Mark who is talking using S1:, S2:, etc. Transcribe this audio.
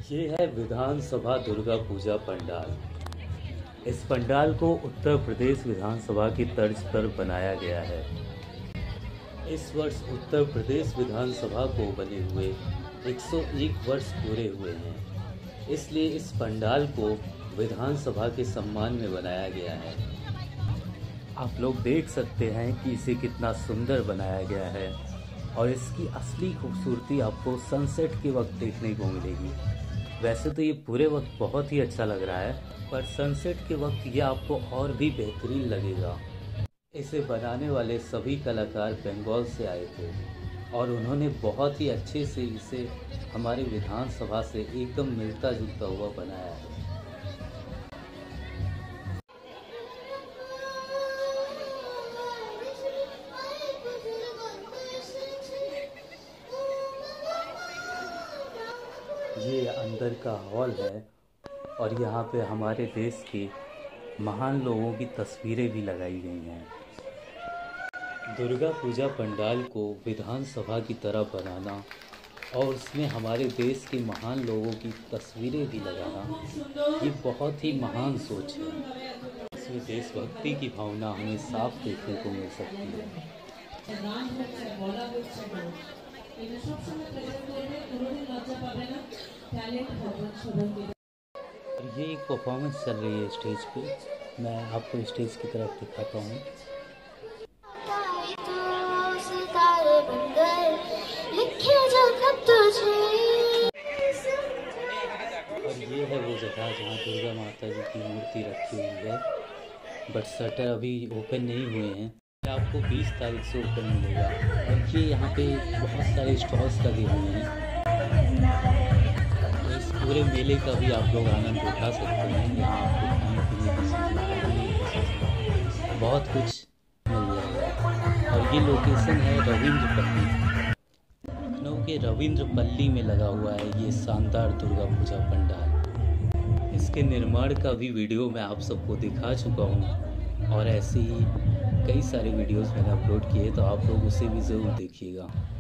S1: ये है विधानसभा दुर्गा पूजा पंडाल। इस पंडाल को उत्तर प्रदेश विधानसभा की तर्ज पर बनाया गया है। इस वर्ष उत्तर प्रदेश विधानसभा को बने हुए 101 वर्ष पूरे हुए हैं, इसलिए इस पंडाल को विधानसभा के सम्मान में बनाया गया है। आप लोग देख सकते हैं कि इसे कितना सुंदर बनाया गया है और इसकी असली खूबसूरती आपको सनसेट के वक्त देखने को मिलेगी। वैसे तो ये पूरे वक्त बहुत ही अच्छा लग रहा है, पर सनसेट के वक्त ये आपको और भी बेहतरीन लगेगा। इसे बनाने वाले सभी कलाकार बंगाल से आए थे और उन्होंने बहुत ही अच्छे से इसे हमारे विधानसभा से एकदम मिलता जुलता हुआ बनाया है। ये अंदर का हॉल है और यहाँ पे हमारे देश के महान लोगों की तस्वीरें भी लगाई गई हैं। दुर्गा पूजा पंडाल को विधानसभा की तरह बनाना और उसमें हमारे देश के महान लोगों की तस्वीरें भी लगाना, ये बहुत ही महान सोच है। इसमें देशभक्ति की भावना हमें साफ देखने को मिल सकती है। ये एक परफॉर्मेंस चल रही है स्टेज पे, मैं आपको स्टेज की तरफ दिखाता हूँ। और ये है वो जगह जहाँ दुर्गा माता जी की मूर्ति रखी हुई है, बट शटर अभी ओपन नहीं हुए हैं। आपको 20 तारीख से ओपन मिलेगा और ये यहाँ पे बहुत सारे स्टॉल्स लगे हुए हैं, तो इस पूरे मेले का भी आप लोग आनंद उठा सकते हैं। यहाँ आपको खाने पीने की बहुत कुछ मिल जाएगा। और ये लोकेशन है रविंद्रपल्ली, लखनऊ के रविंद्रपल्ली में लगा हुआ है ये शानदार दुर्गा पूजा पंडाल। इसके निर्माण का भी वीडियो मैं आप सबको दिखा चुका हूँ और ऐसे ही कई सारे वीडियोस मैंने अपलोड किए, तो आप लोग उसे भी ज़रूर देखिएगा।